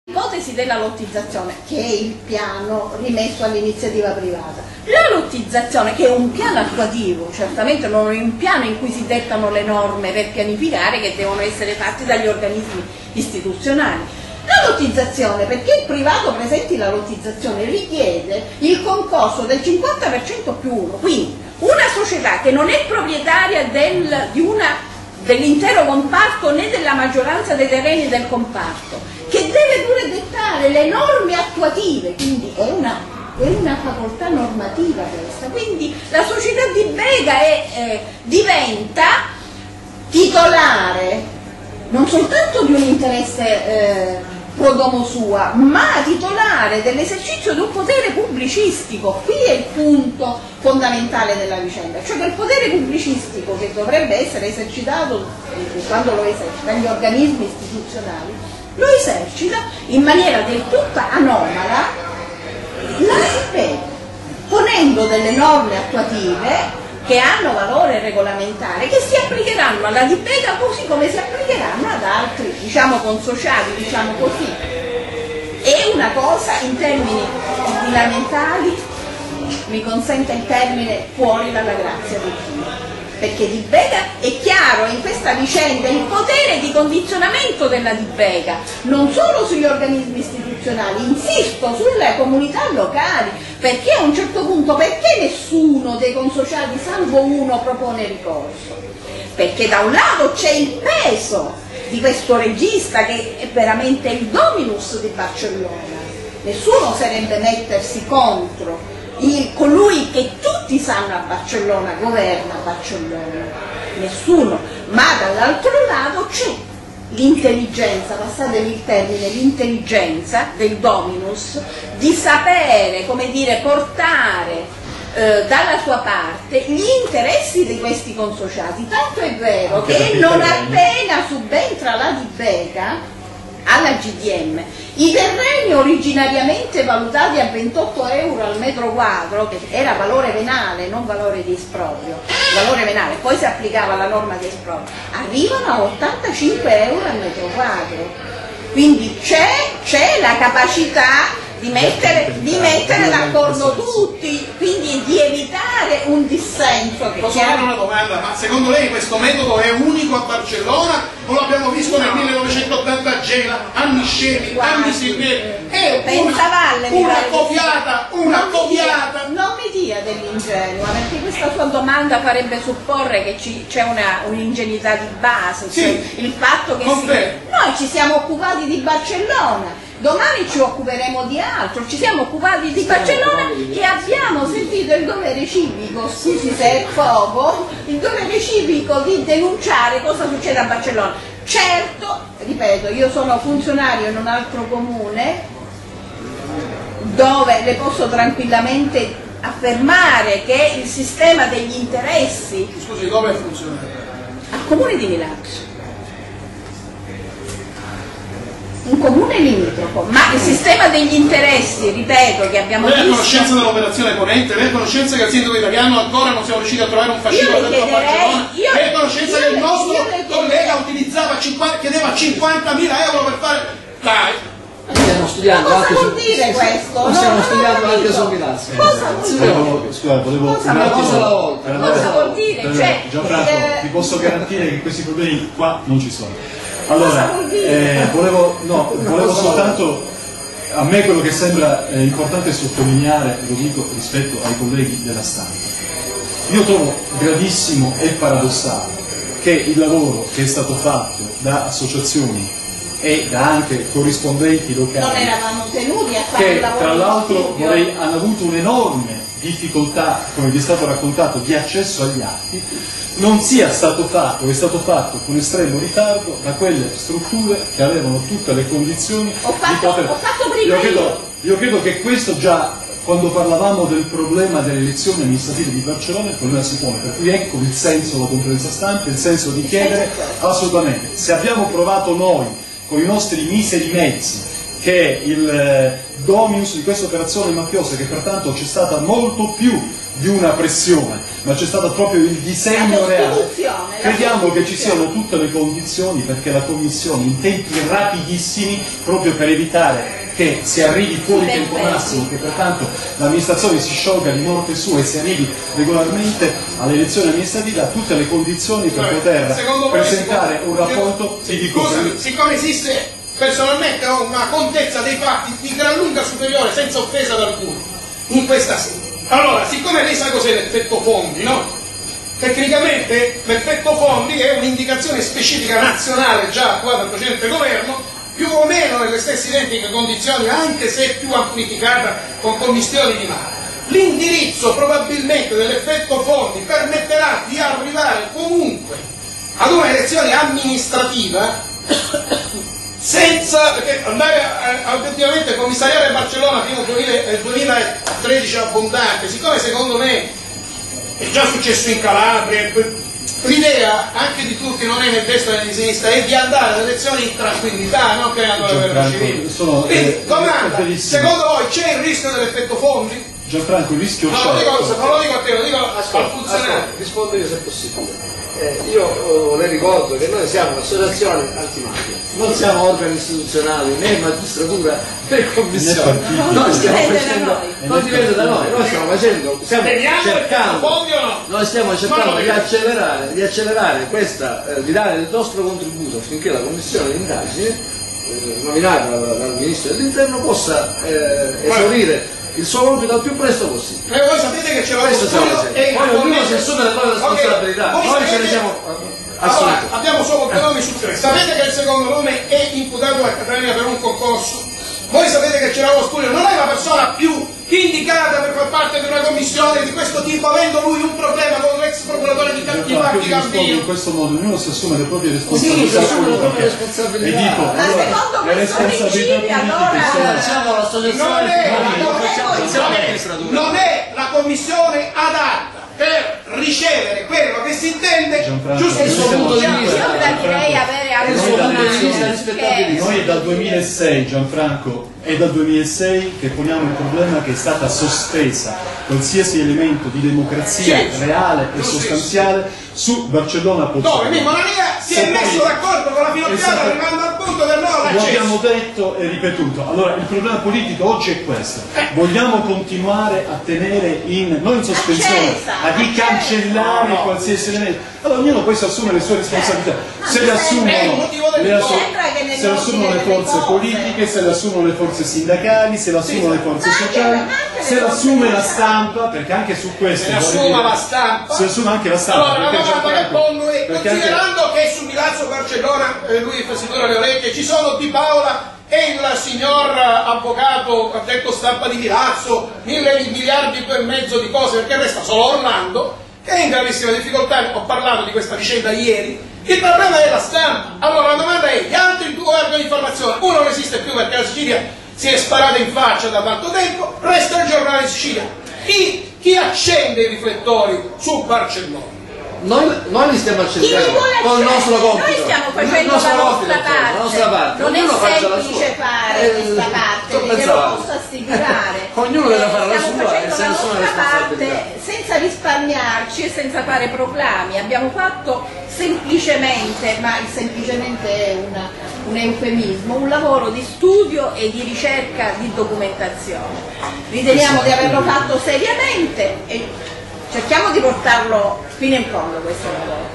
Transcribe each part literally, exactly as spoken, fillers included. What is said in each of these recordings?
L'ipotesi della lottizzazione, che è il piano rimesso all'iniziativa privata, la lottizzazione, che è un piano attuativo, certamente non è un piano in cui si dettano le norme per pianificare che devono essere fatte dagli organismi istituzionali. La lottizzazione, perché il privato presenti la lottizzazione, richiede il concorso del cinquanta per cento più uno, quindi una società che non è proprietaria del, di una dell'intero comparto né della maggioranza dei terreni del comparto, che deve pure dettare le norme attuative, quindi è una, è una facoltà normativa questa, quindi la società di Bega è, eh, diventa titolare non soltanto di un interesse eh, pro domo sua, ma titolare dell'esercizio di un potere pubblicistico. Qui è il punto fondamentale della vicenda, cioè che il potere pubblicistico che dovrebbe essere esercitato eh, quando lo esercita gli organismi istituzionali, lo esercita in maniera del tutto anomala la S P, ponendo delle norme attuative che hanno valore regolamentare, che si applicheranno alla Di Bega così come si applicheranno ad altri, diciamo, consociati, diciamo così. È una cosa in termini ordinamentali, mi consente il termine, fuori dalla grazia di Dio. Perché Di Bega è chiaro in questa vicenda il potere di condizionamento della Di Bega, non solo sugli organismi istituzionali, insisto, sulle comunità locali, perché a un certo punto perché nessuno dei consociati, salvo uno, propone ricorso? Perché da un lato c'è il peso di questo regista che è veramente il dominus di Barcellona, nessuno oserebbe mettersi contro il, colui che tutti sanno a Barcellona governa Barcellona, nessuno, ma dall'altro lato c'è l'intelligenza, passatevi il termine, l'intelligenza del dominus di sapere, come dire, portare eh, dalla sua parte gli interessi di questi consociati, tanto è vero che non appena subentra la Di Bega alla G D M, i terreni originariamente valutati a ventotto euro al metro quadro, che era valore venale, non valore di esproprio, valore venale, poi si applicava la norma di esproprio, arrivano a ottantacinque euro al metro quadro. Quindi c'è la capacità di mettere, di mettere d'accordo tutti, quindi di evitare un dissenso. Che Posso fare una domanda? Ma secondo lei questo metodo è unico a Barcellona? O l'abbiamo visto no. nel millenovecentottanta a Gela, anni scemi, anni Silveri? È Pensavalle, una, una copiata, una non copiata. Mi dia, non mi dia dell'ingenua, perché questa sua domanda farebbe supporre che c'è un'ingenuità di base, sì, cioè il fatto che si, noi ci siamo occupati di Barcellona. Domani ci occuperemo di altro, ci siamo occupati di Barcellona e abbiamo sentito il dovere civico, scusi se è poco, il dovere civico di denunciare cosa succede a Barcellona. Certo, ripeto, io sono funzionario in un altro comune dove le posso tranquillamente affermare che il sistema degli interessi... Scusi, dove è funzionario? Al comune di Milazzo. Un comune limitrofo, ma il sistema degli interessi, ripeto, che abbiamo visto... Lei ha conoscenza dell'operazione Ponente? Lei ha conoscenza che il sindaco italiano ancora non siamo riusciti a trovare un fascicolo dentro Barcellona? Lei ha conoscenza che il nostro collega utilizzava cinquanta, chiedeva cinquantamila euro per fare... Dai! Stiamo studiando cosa vuol dire questo? No, stiamo studiando anche su Milazzo. Cosa vuol dire? Scusa, volevo cosa un attimo alla volta. Cosa vuol dire? Cioè, Gianfranco, eh, ti posso garantire che questi problemi qua non ci sono. Allora, eh, volevo, no, volevo soltanto, a me quello che sembra eh, importante sottolineare, lo dico rispetto ai colleghi della stampa, io trovo gravissimo e paradossale che il lavoro che è stato fatto da associazioni e da anche corrispondenti locali, non eravamo tenuti a fare che tra l'altro vorrei hanno avuto un'enorme difficoltà, come vi è stato raccontato, di accesso agli atti, non sia stato fatto, è stato fatto con estremo ritardo da quelle strutture che avevano tutte le condizioni ho fatto, di poter... Ho fatto prima io, credo, io credo che questo già, quando parlavamo del problema delle elezioni amministrative di Barcellona, il problema si pone, per cui ecco il senso della conferenza stampa, il senso di chiedere assolutamente, se abbiamo provato noi con i nostri miseri mezzi, che è il eh, dominus di questa operazione mafiosa, che pertanto c'è stata molto più di una pressione, ma c'è stato proprio il disegno reale. Crediamo che ci siano tutte le condizioni perché la Commissione in tempi rapidissimi, proprio per evitare che si arrivi fuori tempo massimo, che pertanto l'amministrazione si sciolga di morte sua e si arrivi regolarmente alle elezioni amministrative, ha tutte le condizioni per poter presentare un rapporto. Ti dico, scusami, siccome esiste personalmente ho una contezza dei fatti di gran lunga superiore, senza offesa ad alcuno, in questa sede. Allora, siccome lei sa cos'è l'effetto fondi, no? Tecnicamente l'effetto fondi è un'indicazione specifica nazionale già attuata dal precedente governo, più o meno nelle stesse identiche condizioni, anche se più amplificata con commistioni di mare. L'indirizzo probabilmente dell'effetto fondi permetterà di arrivare comunque ad una elezione amministrativa senza, perché andare a, a, obiettivamente commissariare Barcellona fino al duemilatredici è abbondante, siccome secondo me è già successo in Calabria, l'idea anche di tutti, non è né destra né di sinistra, è di andare alle elezioni in tranquillità, non creando la guerra civile. Quindi, domanda, secondo voi c'è il rischio dell'effetto fondi? Gianfranco, il rischio no, c'è. Non lo dico, non lo dico a te, lo dico al funzionario. Rispondo io se possibile. Eh, io oh, le ricordo che noi siamo un'associazione antimafia, non siamo organi istituzionali, né magistratura né commissione. Noi stiamo facendo, non dipende da noi, noi stiamo facendo, stiamo cercando, noi stiamo cercando di accelerare, di accelerare questa, eh, di dare il nostro contributo affinché la commissione di indagine, eh, nominata dal, dal Ministro dell'Interno, possa eh, esaurire il suo compito al più presto possibile. E voi sapete che c'è la questione e poi ognuno si assume le proprie responsabilità, okay. Noi ce ne siamo allora, abbiamo solo due nomi su tre. Sapete che il secondo nome è imputato a Catania per un concorso? Voi sapete che Gerardo Spurio non è la persona più indicata per far parte di una commissione di questo tipo, avendo lui un problema con l'ex procuratore di Cattivacchi Gambino. In questo modo ognuno si assume le proprie responsabilità. Sì, si assume le proprie responsabilità. E dico, ma allora, secondo le responsabilità politiche allora, sono... Facciamo l'associazione, non è la commissione adatta per ricevere quello che si intende giustamente. Noi è dal duemilasei, Gianfranco, è dal duemilasei che poniamo il problema che è stata sospesa qualsiasi elemento di democrazia reale e sostanziale su Barcellona Pozzuolo. Dove Mimmo Nania si è messo d'accordo con la Finocchiara arrivando al punto del no all'accesso. Lo abbiamo detto e ripetuto. Allora il problema politico oggi è questo. Vogliamo continuare a tenere in, non in sospensione, a di cancellare qualsiasi elemento. Allora ognuno poi si assume le sue responsabilità. Se le assumono le, assu se le assumono le forze politiche, se le assumono le forze sindacali, se le assumono le forze sociali, se le assume la stampa, perché anche su questo se le assuma la stampa, si assume anche la stampa. Allora, la domanda rispondo è, considerando anche... che su Milazzo Barcellona, eh, lui fa sicuro le orecchie, ci sono Di Paola e il signor avvocato, ha detto stampa di Milazzo, mille miliardi e mezzo di cose, perché resta solo Orlando, che è in gravissima difficoltà. Ho parlato di questa vicenda ieri. Il problema è la stampa. Allora la domanda è, gli altri due organi di informazione, uno non esiste più perché la Sicilia si è sparata in faccia da tanto tempo, resta il giornale Sicilia. Chi, chi accende i riflettori su Barcellona? Noi, noi li stiamo accendendo con il nostro compito. Noi stiamo facendo la nostra parte. La nostra parte. Non ognuno è semplice fare eh, questa parte, ve lo posso assicurare. Ognuno deve fare la stiamo sua facendo e la nostra responsabilità. parte senza risparmiarci e senza fare proclami. Abbiamo fatto semplicemente, ma il semplicemente è una, un eufemismo, un lavoro di studio e di ricerca di documentazione. Riteniamo di averlo fatto seriamente e cerchiamo di portarlo fino in fondo questo lavoro.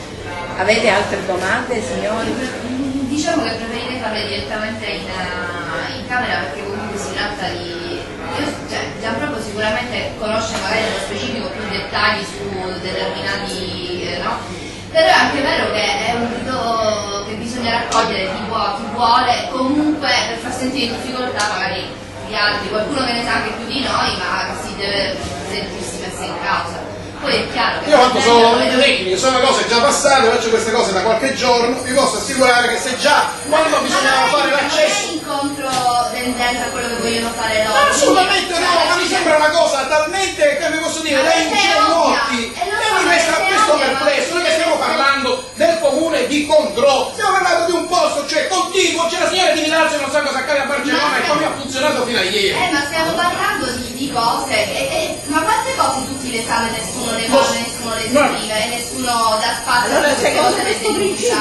Avete altre domande, signori? Diciamo che preferite farle direttamente in, uh, in camera, perché comunque si tratta di... Io, cioè, Gianfranco sicuramente conosce magari nello specifico più dettagli su determinati... Eh, no? Però è anche vero che è un rito che bisogna raccogliere chi, può, chi vuole, comunque per far sentire in difficoltà magari gli altri, qualcuno che ne sa anche più di noi, ma che si deve sentirsi messa in causa. Poi è chiaro che... Io quanto sono tecniche, sono cose già passate, faccio queste cose da qualche giorno, vi posso assicurare che se già quando bisognava fare l'accesso... Non è in controtendenza a quello che vogliono fare loro. Ma assolutamente no, ma mi sembra una cosa talmente, che vi posso dire, da ingenuoti, che mi resta questo perplesso. Noi stiamo parlando del comune di Condro, stiamo parlando di un posto, cioè contiguo, c'è la signora di Milazzo che non sa cosa accade a Barcellona e come ha funzionato fino a ieri. Eh, ma stiamo parlando di, di cose, e, e, ma quante cose tutti le sa, nessuno le fa, nessuno le scrive e nessuno dà spazio a queste cose le denuncia.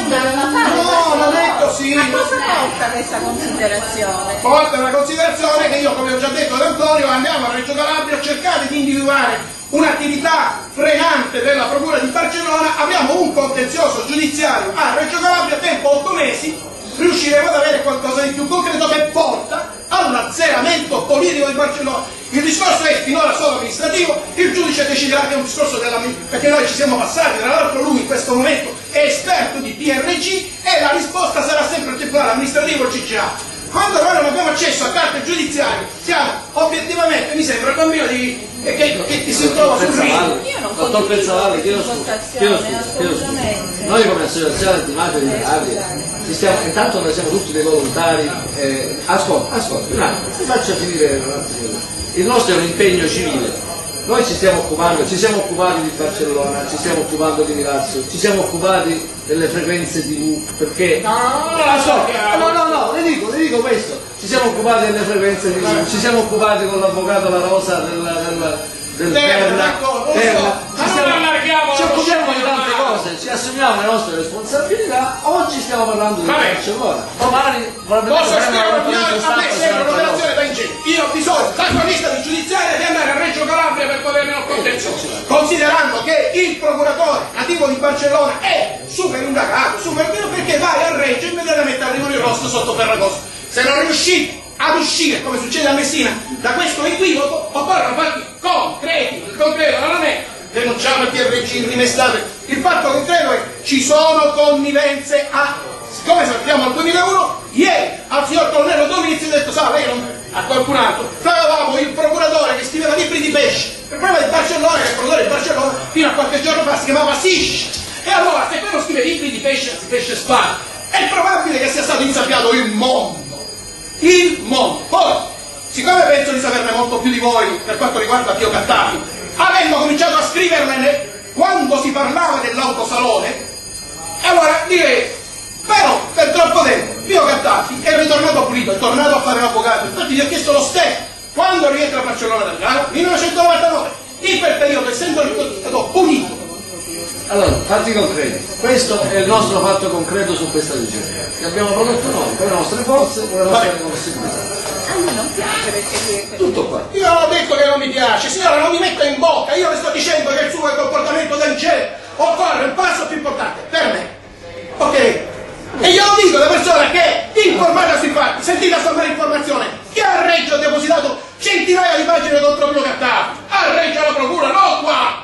No, non è così. Ma cosa porta questa considerazione? Porta una considerazione che io, come ho già detto ad Antonio, andiamo a Reggio Calabria a cercare di individuare un'attività frenante della Procura di Barcellona. Abbiamo un contenzioso giudiziario a Reggio Calabria, tempo otto mesi, riusciremo ad avere qualcosa di più concreto che porta all'azzeramento politico di Barcellona. Il discorso è finora solo amministrativo, il giudice deciderà che è un discorso dell'amministrazione, perché noi ci siamo passati, tra l'altro lui in questo momento è esperto di P R G e la risposta sarà sempre il tribunale amministrativo, il C C A. Quando noi non abbiamo accesso a carte giudiziarie, siamo obiettivamente, mi sembra, il bambino di, che, che, che si trova sul ring. Dottor Pezzavalli, chiedo scusa, chiedo scusa. Noi come associazione antimafia di Calabria ci stiamo, intanto noi siamo tutti dei volontari, eh, ascolta, ascolta, un attimo, ti faccio finire un attimo. Il nostro è un impegno civile. Noi ci stiamo occupando, ci siamo occupati di Barcellona, ci stiamo occupando di Milazzo, ci siamo occupati delle frequenze tivù, perché... No, no, so, no, no, no, le dico, le dico questo, ci siamo occupati delle frequenze tivù, ci siamo occupati con l'avvocato La Rosa del, del, del Perla, Perla, ci, stiamo, ci occupiamo di tante cose, ci assumiamo le nostre responsabilità, oggi stiamo parlando di Barcellona, domani posso spiegare a me sembra un'operazione da ingegno. Io ho bisogno da una lista di giudiziaria di andare a Reggio Calabria per potermi non contenzioso, considerando che il procuratore nativo di Barcellona è super indagato, super vero, perché vai a Reggio e immediatamente arrivano il rosso sotto Ferragosto. Se non riuscite ad uscire, come succede a Messina, da questo equivoco, occorrono fatti concreti. Il concreto non è denunciamo il P R G, rimestate. Il fatto concreto è ci sono connivenze a, siccome sappiamo al duemilauno, ieri al signor Colonnello Domizzi ha detto, sa, lei non, a qualcun altro, trovavamo il procuratore che scriveva libri di pesce. Il problema di Barcellona è che il procuratore di Barcellona fino a qualche giorno fa si chiamava Sish. E allora se quello scrive libri di pesce, si pesce spada, è probabile che sia stato insabbiato il mondo. Il mondo. Poi, siccome penso di saperne molto più di voi per quanto riguarda Pio Gattari, avendo cominciato a scrivermene quando si parlava dell'autosalone, allora direi, però per troppo tempo Pio Gattari è ritornato pulito, è tornato a fare l'avvocato. Infatti gli ho chiesto lo stesso quando rientra a Barcellona dal Galo, millenovecentonovantanove, in quel periodo, essendo stato punito. Allora, fatti concreti. Questo è il nostro fatto concreto su questa vicenda, che abbiamo prodotto noi, con le nostre forze, con le nostre possibilità. A me non piace perché qui tutto qua. Io non ho detto che non mi piace, signora, non mi metta in bocca, io le sto dicendo che il suo comportamento del genere occorre il passo più importante per me. Ok? E io lo dico alla persona che è informata sui fatti, sentite a somma informazione, che a Reggio ha depositato centinaia di pagine contro Pio Gattari, a Reggio alla procura, non qua!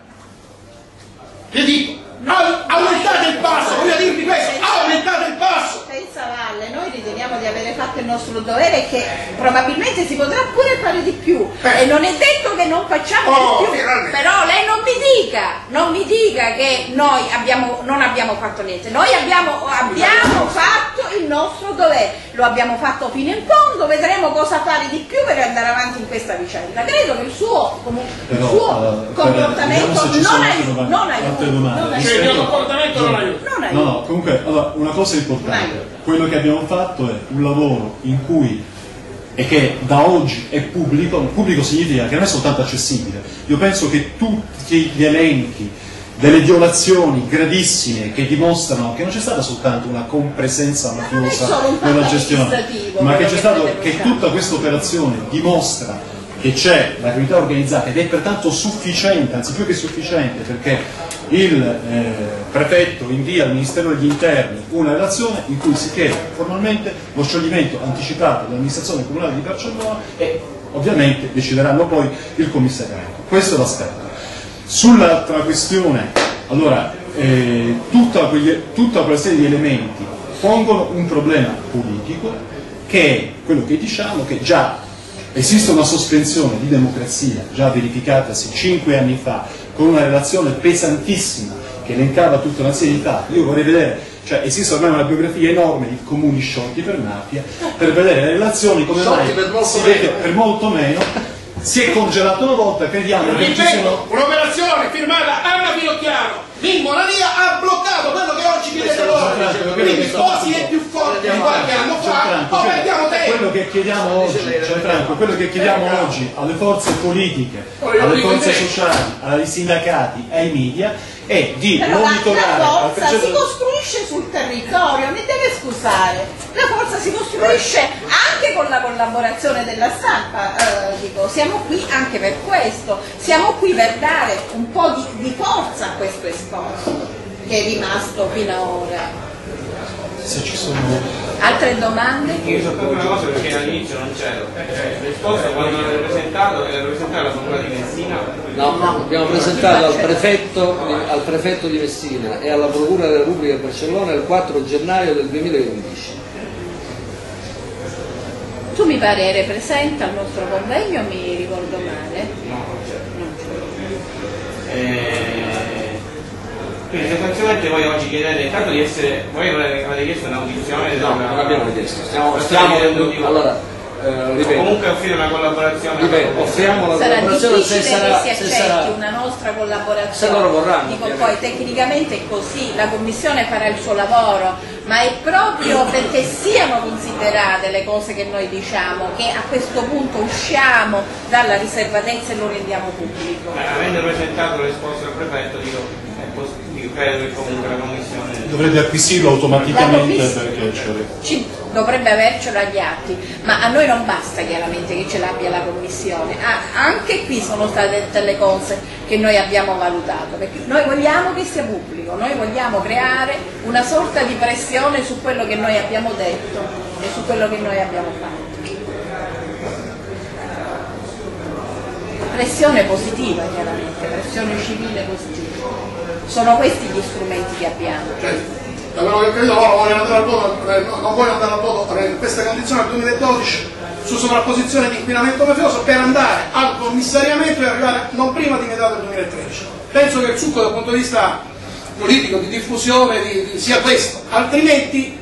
Vi dico, aumentate il passo, voglio dirvi questo, aumentate il passo! Senza valle, noi riteniamo di avere fatto il nostro dovere e che probabilmente si potrà pure fare di più. Eh. E non è detto che non facciamo oh, di più. Finalmente. Però lei non mi dica, non mi dica che noi abbiamo, non abbiamo fatto niente. Noi abbiamo, abbiamo fatto il nostro dovere, lo abbiamo fatto fino in fondo, vedremo cosa fare di più per andare avanti in questa vicenda. Credo che il suo, il Però, suo uh, comportamento diciamo non aiuta. Non aiuta. Non cioè il mio comportamento non aiuta. Non aiuta. No, no, comunque, allora, una cosa importante, quello che abbiamo fatto è un lavoro in cui, e che da oggi è pubblico, pubblico significa che non è soltanto accessibile, io penso che tutti gli elenchi delle violazioni gravissime che dimostrano che non c'è stata soltanto una compresenza mafiosa nella gestione, ma che c'è stato, che tutta questa operazione dimostra che c'è la criminalità organizzata ed è pertanto sufficiente, anzi più che sufficiente, perché il eh, prefetto invia al Ministero degli Interni una relazione in cui si chiede formalmente lo scioglimento anticipato dell'amministrazione comunale di Barcellona e ovviamente decideranno poi il commissariato. Questo è l'aspetto. Sull'altra questione, allora, eh, tutta, quegli, tutta quella serie di elementi pongono un problema politico che è quello che diciamo che già esiste una sospensione di democrazia già verificatasi cinque anni fa con una relazione pesantissima che elencava tutta una serie di fatti. Io vorrei vedere, cioè esiste ormai una biografia enorme di comuni sciolti per mafia, per vedere le relazioni come mai per molto, si vede, per molto meno si è congelato una volta, crediamo che ci siano... Un'operazione firmata Anna Finocchiaro, Mimmo Nadia ha bloccato quello che oggi chiedete loro, quindi o si è più forte di qualche anno fa o perdiamo tempo. Quello che che chiediamo oggi, cioè Franco, quello che chiediamo oggi alle forze politiche, alle forze sociali, ai sindacati, ai media, è di però monitorare. La forza si costruisce sul territorio, mi deve scusare. La forza si costruisce anche con la collaborazione della stampa, eh, dico, siamo qui anche per questo, siamo qui per dare un po' di, di forza a questo esposto che è rimasto fino ad ora. Se ci sono altre domande? Io so una cosa perché all'inizio non c'ero. Risposta quando l'avete presentato, l'avete presentato la procura di Messina? No, no, abbiamo presentato al prefetto, al prefetto di Messina e alla Procura della Repubblica di Barcellona il quattro gennaio del duemilaundici. Tu mi pare eri presente al nostro convegno, mi ricordo male? No, non c'ero. Eh, Quindi sostanzialmente voi oggi chiedete intanto di essere, voi avete chiesto un'audizione? No, non abbiamo chiesto, stiamo, stiamo allora, eh, ripeto, comunque offrire una collaborazione. Ripeto, offriamo la sarà collaborazione difficile se sarà, che si se accetti sarà, una nostra collaborazione. se loro vorranno. Dico, poi tecnicamente è così, la Commissione farà il suo lavoro, ma è proprio perché siano considerate le cose che noi diciamo che a questo punto usciamo dalla riservatezza e lo rendiamo pubblico. Eh, avendo presentato la risposta del prefetto, dico, credo che comunque la Commissione dovrebbe acquisirlo automaticamente commiss- perché ci dovrebbe avercelo agli atti, ma a noi non basta chiaramente che ce l'abbia la Commissione. Ah, anche qui sono state delle cose che noi abbiamo valutato, perché noi vogliamo che sia pubblico, noi vogliamo creare una sorta di pressione su quello che noi abbiamo detto e su quello che noi abbiamo fatto. Pressione positiva chiaramente, pressione civile positiva. Sono questi gli strumenti che abbiamo. Cioè, da quello che credo loro vogliono andare al voto, eh, no, non vogliono andare al voto in queste condizioni nel duemiladodici su sovrapposizione di inquinamento mafioso per andare al commissariamento e arrivare non prima di metà del duemilatredici. Penso che il succo dal punto di vista politico, di diffusione, di, di, sia questo, altrimenti...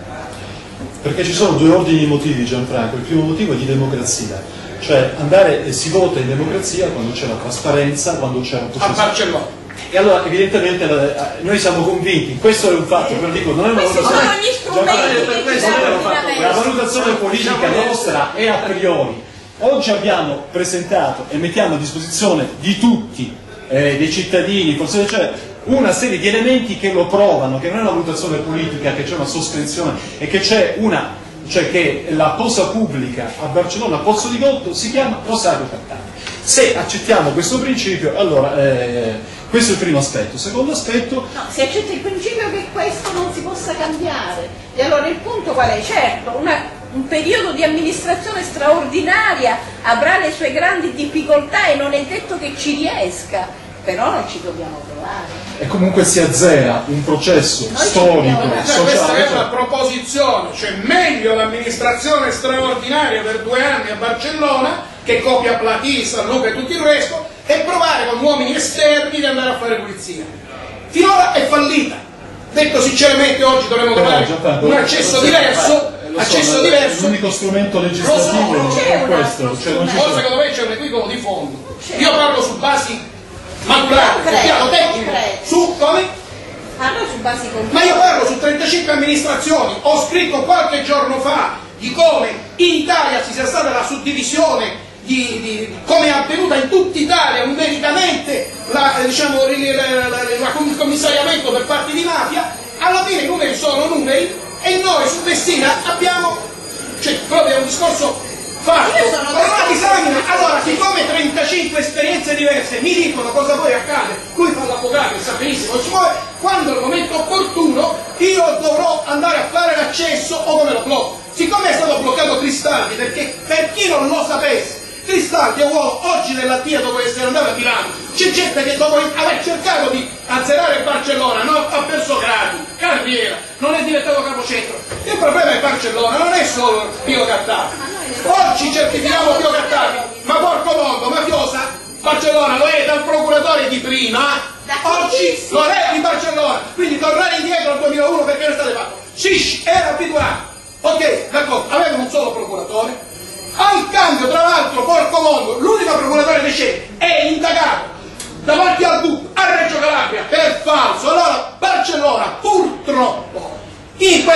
Perché ci sono due ordini di motivi, Gianfranco. Il primo motivo è di democrazia, cioè andare e si vota in democrazia quando c'è la trasparenza, quando c'è un processo. A Barcellona. E allora evidentemente noi siamo convinti, questo è un fatto, però dico, non è una Questi valutazione, sono gli strumenti che ci danno fatto, la valutazione politica nostra è a priori. Oggi abbiamo presentato e mettiamo a disposizione di tutti, eh, dei cittadini, forse cioè, una serie di elementi che lo provano, che non è una valutazione politica, che c'è una sospensione e che c'è una, cioè che la cosa pubblica a Barcellona, a Pozzo di Gotto, si chiama Rosario Cattaneo. Se accettiamo questo principio, allora eh, questo è il primo aspetto. Secondo aspetto... No, si accetta il principio che questo non si possa cambiare. E allora il punto qual è? Certo, una, un periodo di amministrazione straordinaria avrà le sue grandi difficoltà e non è detto che ci riesca, però non ci dobbiamo provare. E comunque si azzera un processo Noi storico, Cioè, questa sociale. è una proposizione, cioè meglio l'amministrazione straordinaria per due anni a Barcellona, che copia Platì, San Luca e tutto il resto, e provare con uomini esterni di andare a fare pulizia. Finora è fallita. Detto sinceramente, oggi dovremmo trovare un accesso diverso, accesso diverso. L'unico strumento legislativo Lo so, è questo, cioè non ci Cosa sono. secondo me c'è un equivoco di fondo. Io parlo su basi maturate, sul piano tecnico, su come? Parlo su basi concrete. Ma io parlo su trentacinque amministrazioni, ho scritto qualche giorno fa di come in Italia ci sia stata la suddivisione, di, di come è avvenuta in tutta Italia numericamente la, diciamo, la, la, la, il commissariamento per parti di mafia. Alla fine i numeri sono numeri e noi su Messina abbiamo, cioè proprio è un discorso fatto. Allora, disamina. Allora, siccome trentacinque esperienze diverse mi dicono cosa poi accade, lui fa l'avvocato e sa benissimo, ci vuole, quando è il momento opportuno io dovrò andare a fare l'accesso o come lo blocco. Siccome è stato bloccato Cristaldi, perché per chi non lo sapesse, Cristaldi è uomo oggi della T I A dopo essere andato a Milano, c'è gente che dopo aver cercato di azzerare Barcellona, no? Ha perso gradi, carriera, non è diventato capocentro. Il problema è Barcellona, non è solo Pio Gattari. Oggi certifichiamo Pio Gattari, ma porco mondo, mafiosa, Barcellona lo è dal procuratore di prima, oggi lo è di Barcellona, quindi tornare indietro al duemilauno perché non è stato fatto. Scish, era abituato. Ok, d'accordo, avevano un solo procuratore. Al cambio, tra l'altro, porco mondo, l'unico procuratore che c'è è indagato davanti al D U P a Reggio Calabria per falso. Allora, Barcellona, purtroppo, in questo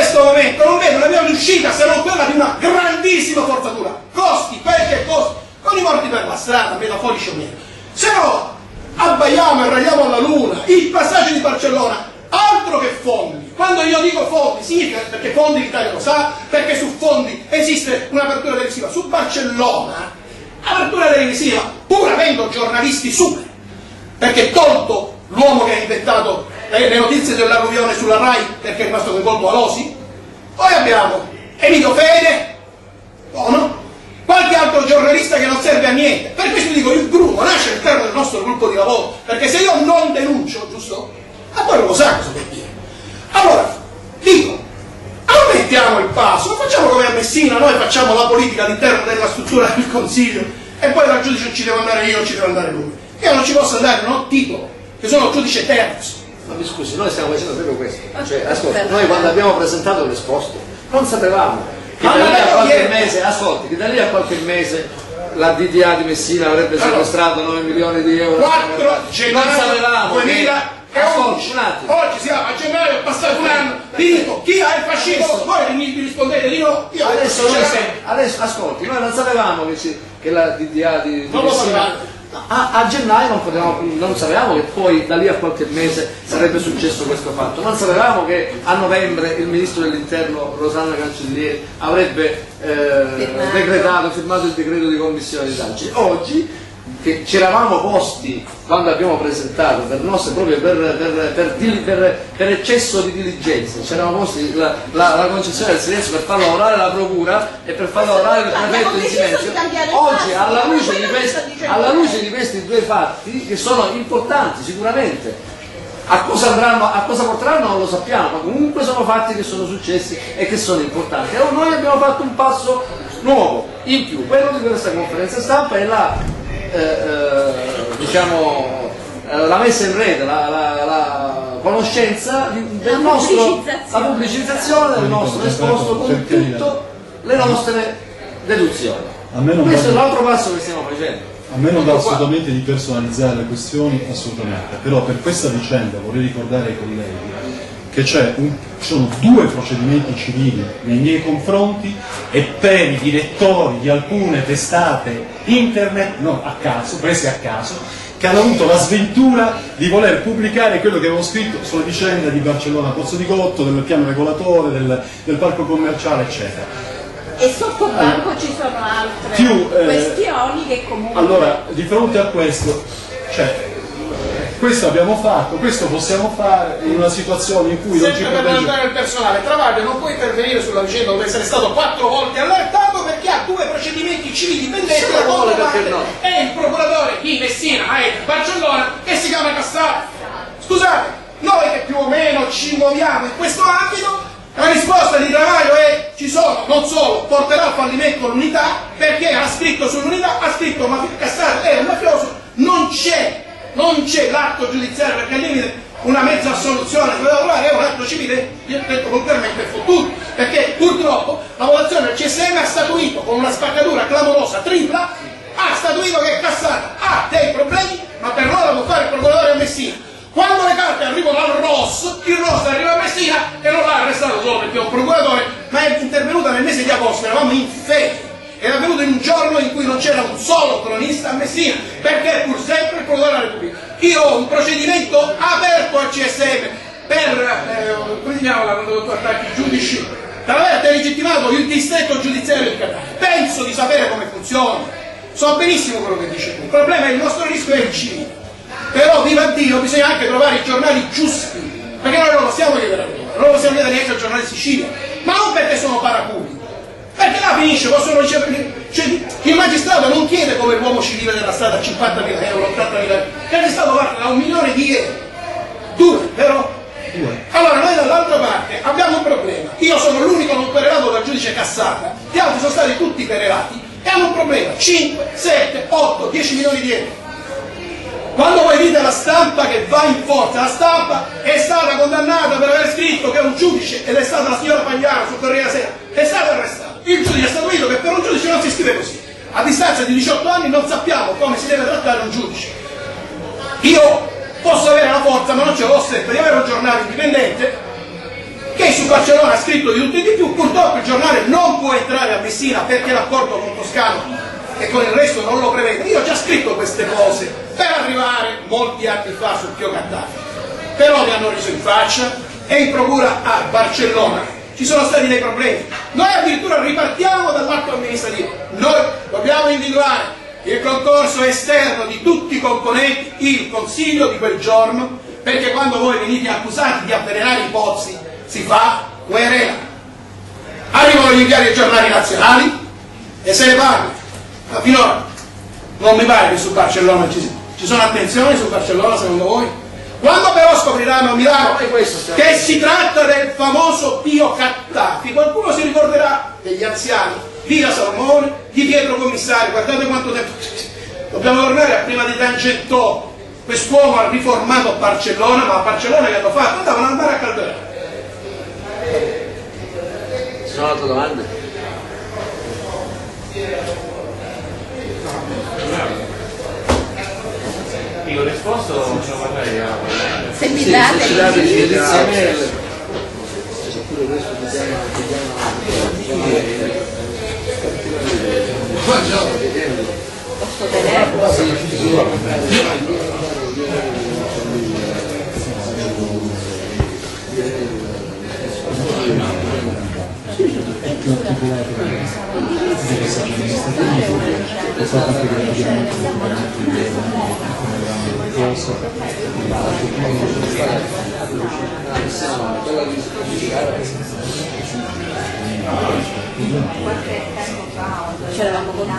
questo momento non vedo una via di uscita se non quella di una grandissima forzatura, costi quel che costi, con i morti per la strada, metaforici o meno. Se no abbaiamo e ragliamo alla luna, il passaggio di Barcellona, altro che fondi. Quando io dico fondi significa, perché fondi l'Italia lo sa, perché su fondi esiste un'apertura televisiva. Su Barcellona apertura televisiva pur avendo giornalisti super, perché tolto l'uomo che ha inventato le, le notizie dell'alluvione sulla Rai perché è rimasto coinvolto Alosi, poi abbiamo Emilio Fede, buono, qualche altro giornalista che non serve a niente. Per questo vi dico, il gruppo nasce all'interno del nostro gruppo di lavoro, perché se io non denuncio, giusto? Ma poi non lo sa cosa vuol dire. Allora, dico, aumentiamo il passo, facciamo come a Messina, noi facciamo la politica all'interno della struttura del Consiglio e poi dal giudice ci devo andare io, ci deve andare lui. Io non ci posso andare, non ho titolo, che sono giudice terzo. Ma mi scusi, noi stiamo facendo proprio questo. Cioè, ascolta, noi quando abbiamo presentato l'esposto non sapevamo che da lì a qualche mese, ascolti, che da lì a qualche mese la D D A di Messina avrebbe sequestrato nove milioni di euro. quattro gennaio duemila e ascolti, un attimo. Oggi siamo a gennaio, è passato un anno, vi dico, chi ha il fascismo? Voi mi rispondete di no, io adesso, noi, adesso ascolti, noi non sapevamo che, ci, che la D D A di, di non lo sapevamo. A, a gennaio non, potevamo, non sapevamo che poi da lì a qualche mese sarebbe successo questo fatto, non sapevamo che a novembre il ministro dell'interno Rosanna Cancellieri avrebbe eh, decretato, firmato il decreto di commissione di Sacci. Oggi che ci eravamo posti quando abbiamo presentato per nostre, proprio per, per, per, per, per eccesso di diligenza, ci eravamo posti la, la, la concessione del silenzio per far lavorare la procura e per far lavorare il prefetto in silenzio. Oggi alla luce, di questi, alla luce di questi due fatti che sono importanti sicuramente, a cosa andranno, a cosa porteranno non lo sappiamo, ma comunque sono fatti che sono successi e che sono importanti. Allora noi abbiamo fatto un passo nuovo in più, quello di questa conferenza stampa e la Eh, eh, diciamo eh, la messa in rete, la, la, la conoscenza di, del la nostro, la pubblicizzazione del nostro esposto con tutte le nostre deduzioni. Questo è l'altro passo che stiamo facendo. A me non dà assolutamente di personalizzare le questioni, assolutamente, però per questa vicenda vorrei ricordare ai colleghi che c'è un, ci sono due procedimenti civili nei miei confronti e per i direttori di alcune testate internet, no, a caso, prese a caso, che hanno avuto la sventura di voler pubblicare quello che avevo scritto sulla vicenda di Barcellona Pozzo di Gotto, del piano regolatore, del, del parco commerciale, eccetera. E sotto banco allora, ci sono altre più, eh, questioni che comunque... Allora, di fronte a questo, cioè, questo abbiamo fatto, questo possiamo fare in una situazione in cui non ci protegge. Sempre per andare il personale, Travaglio non può intervenire sulla vicenda dove essere stato quattro volte allertato perché ha due procedimenti civili pendenti la controparte no. E il procuratore di Messina, a Barcellona, che si chiama Cassaro. Scusate, noi che più o meno ci muoviamo in questo ambito, la risposta di Travaglio è ci sono, non solo, porterà al fallimento l'unità perché ha scritto sull'unità, ha scritto ma Cassaro è un mafioso, non c'è non c'è l'atto giudiziario perché al limite una mezza assoluzione che doveva trovare è un atto civile, io ho detto volgarmente fottuto, perché purtroppo la votazione del C S M ha statuito con una spaccatura clamorosa tripla, ha statuito che Cassaro ha dei problemi ma per loro può fare il procuratore a Messina. Quando le carte arrivano al R O S, il R O S arriva a Messina e non l'ha arrestato solo perché è un procuratore, ma è intervenuta nel mese di agosto, eravamo in ferie. Era venuto in un giorno in cui non c'era un solo cronista a Messina, perché pur sempre il Procuratore della Repubblica. Io ho un procedimento aperto al C S M per, eh, come si chiama quando attacchi i giudici, per aver delegittimato il distretto giudiziario di Catania. Penso di sapere come funziona, so benissimo quello che dice tu. Il problema è il nostro rischio è il civile. Però, viva Dio, bisogna anche trovare i giornali giusti, perché noi non lo possiamo chiedere a loro, non lo possiamo chiedere neanche al giornale Sicilia, ma non perché sono paraculi. Perché là finisce, possono ricevere, cioè, il magistrato non chiede come l'uomo civile della strada cinquantamila euro, ottantamila euro, il magistrato parte da un milione di euro, due, vero? Due. Allora noi dall'altra parte abbiamo un problema, io sono l'unico non querelato dal giudice Cassata, gli altri sono stati tutti querelati e hanno un problema, cinque, sette, otto, dieci milioni di euro. Quando voi dite la stampa che va in forza, la stampa è stata condannata per aver scritto che un giudice, ed è stata la signora Pagliaro sul Corriere della Sera, è stato arrestato. Il giudice ha statuito che per un giudice non si scrive così. A distanza di diciotto anni non sappiamo come si deve trattare un giudice. Io posso avere la forza, ma non ce l'ho sempre, di avere un giornale indipendente che Lei su Barcellona ha scritto di tutto e di più, purtroppo il giornale non può entrare a Messina perché l'accordo con Toscano e con il resto non lo prevede. Io ho già scritto queste cose per arrivare molti anni fa sul Pio Gattari, però mi hanno riso in faccia e in procura a Barcellona ci sono stati dei problemi. Noi addirittura ripartiamo dall'atto amministrativo, noi dobbiamo individuare il concorso esterno di tutti i componenti, il consiglio di quel giorno, perché quando voi venite accusati di avvelenare i pozzi si fa querela. Arrivano gli inviati ai giornali nazionali e se ne parla. Ma finora non mi pare che su Barcellona ci, ci sono attenzioni su Barcellona, secondo voi? Quando però scopriranno a Milano che si tratta del famoso Pio Gattari, qualcuno si ricorderà degli anziani, Via Salomone, di Pietro Commissario. Guardate quanto tempo. Dobbiamo tornare a prima di Tangentopoli. Quest'uomo ha riformato Barcellona, ma a Barcellona che hanno fatto? Andavano ad andare a Calderone. Ci sono altre domande? Dico, risposto non ce lo parlare. Se mi date sì, il indirizzo. posso tenerlo? C'eravamo con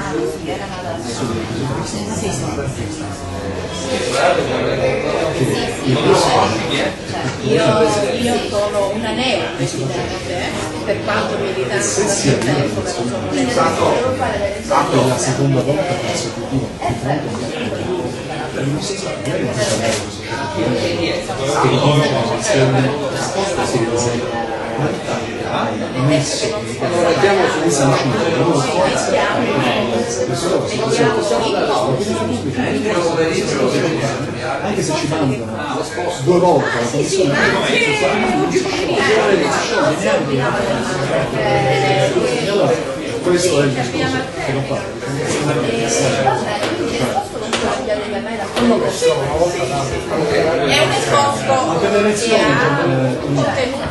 io, io sono una neo presidente, per quanto militante da più tempo, però sono una la seconda volta consecutiva anche se ci mandano due volte la commissione questo è il discorso che non fa è un esposto